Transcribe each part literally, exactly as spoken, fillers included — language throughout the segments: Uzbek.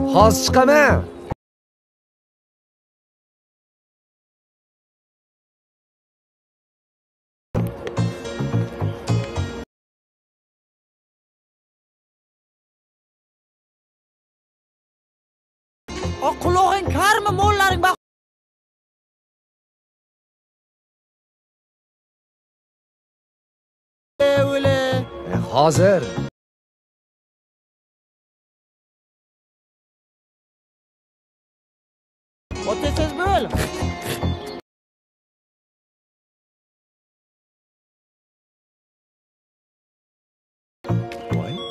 Hozir chiqaman. O qulog'ing karmi, mollaring baq. O'le. Hozir. O'tasiz bo'l. Voy.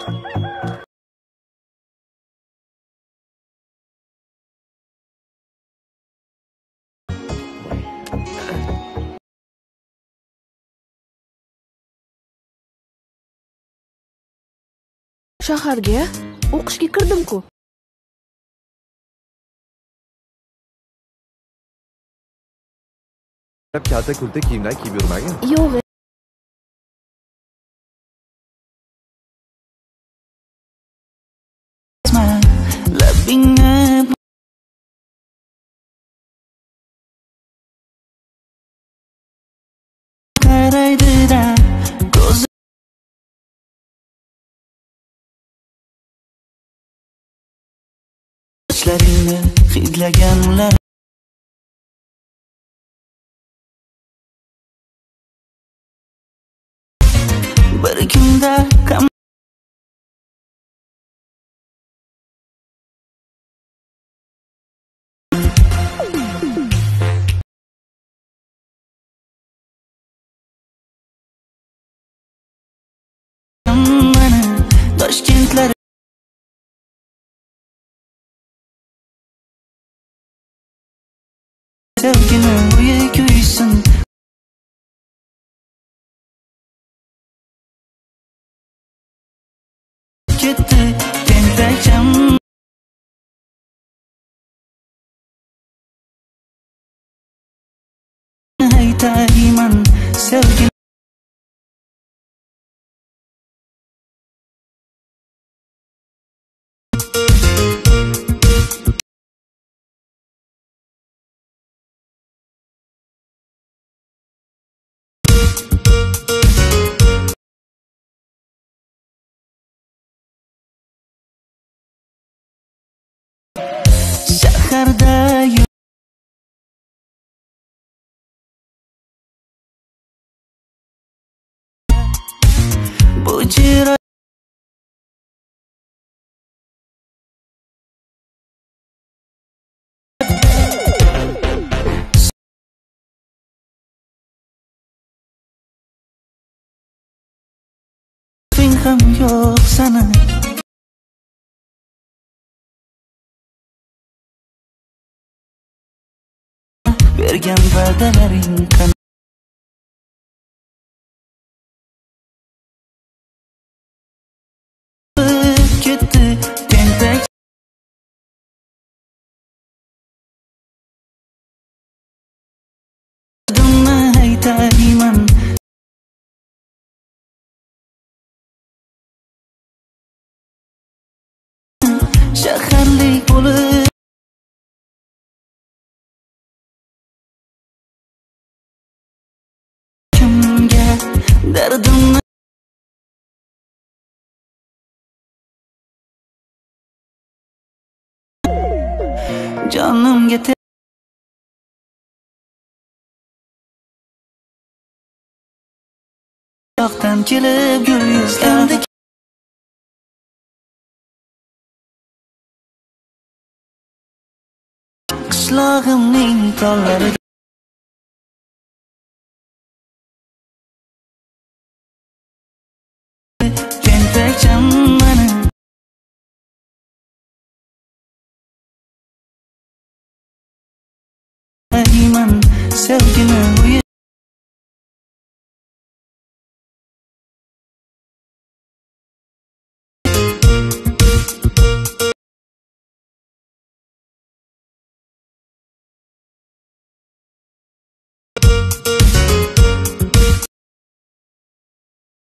Shaharga o'qishga kirdim-ku. Kalta kulta kiyimlar kiyib yurmagin. Yo'q. Sochlaringni hidlaganlar bir kunda kam mana Toshkentlar sevgini uyi kuysin ketdi tentakcham aytayman sevgini shaharda bu chiroy ham yo'q sana bergan va'dalaring kan ketdi tentak dumma aytayman shaharlik bo'lib kimga dardimni jonimga yoqdan kelib gul yuzlandi qishlog'imning tollari tentakcham mana ayman sevgini uyi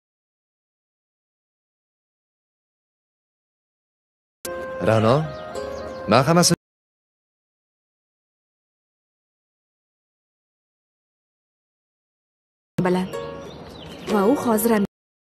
Ra'no, Men hammasini bilan va u hozir ham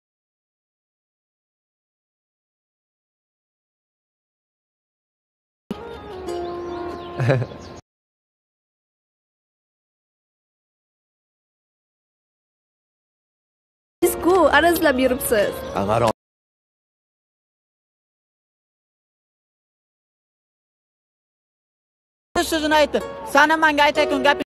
Siz-ku arazlab yuribsiz. Amaro so'zini aytdi. Sana menga aytayotgan gaping